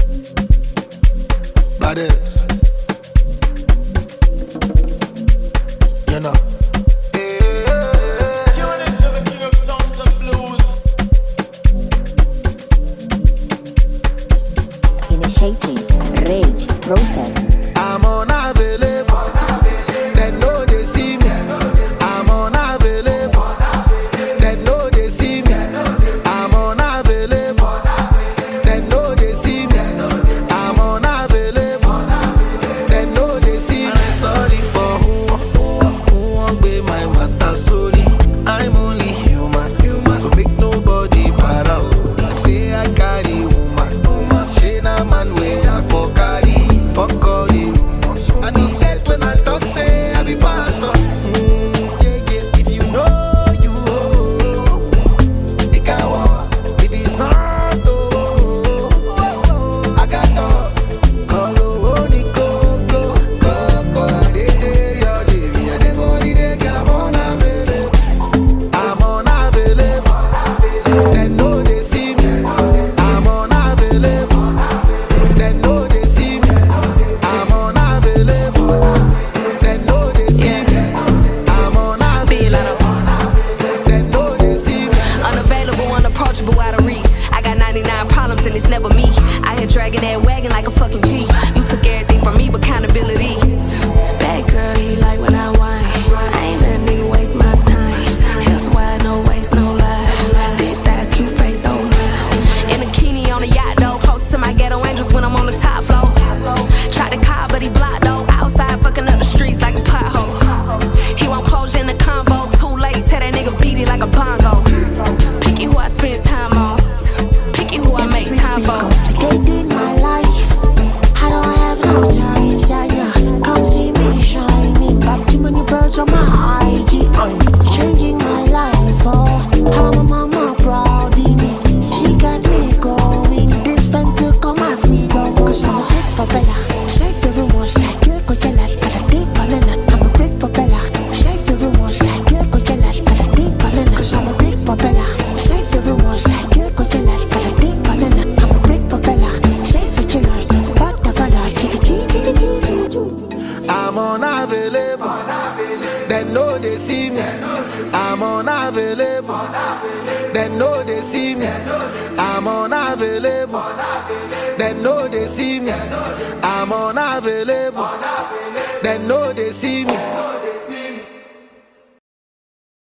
Baddest. You know. Tune into the king of sounds and blues. Initiating rage process. I'm unavailable. They know they see me. I'm unavailable. They know they see me. I'm unavailable. They know they see me. I'm unavailable. They know they see me. I'm sorry for who won't be my matter. Sorry, I'm only human. So make nobody para. Say I carry woman. She na man way I for carry. Fuck all the rumors. I be dead when I talk, say I be pastor. If you know you it can walk. If it's not, I got talk. Call the go. I did your day, me and the body they get I'm unavailable. I'm unavailable. They know they see me. I'm unavailable. They know they see me. I'm unavailable. They know they see me. I'm unavailable. They know they see me. Unavailable, unapproachable, out of reach. I got 99 problems and it's never me. I here dragging that wagon like a fucking G. You took everything from me but accountability. Bad girl, he like when I whine. I ain't let a nigga waste my time. Hell's wide, no waste, no lie. Thick thighs, cute face, oh my. In a bikini on a yacht though. Close to my ghetto angels when I'm on the top floor. Tried to call but he blocked though. Outside fucking up the streets like a pothole. He won't close in the combo. Too late, tell that nigga beat it like a bongo. Picky who I spend time on. Picky who I make time for. Complicated my life. I don't have no time, Shania. Come see me shining. Got too many birds on my IG. I'm changing my life. Oh, how my mama proud in me. She got me going. This friend took all my freedom. Cause I'm a big propeller. Straight for rumors. Girl, Coachella's got a deep ballin'. I'm a big propeller. Straight for rumors. Girl, Coachella's got a deep ballin'. Cause I'm a big propeller. Straight for rumors. Girl, Coachella's got a deep ballin'. I'm a big propeller. Straight for chillers. Got the fella. Chickadee. I'm unavailable. They know they see me. I'm unavailable. They know they see me. I'm unavailable. They know they see me. I'm unavailable. They know they see me.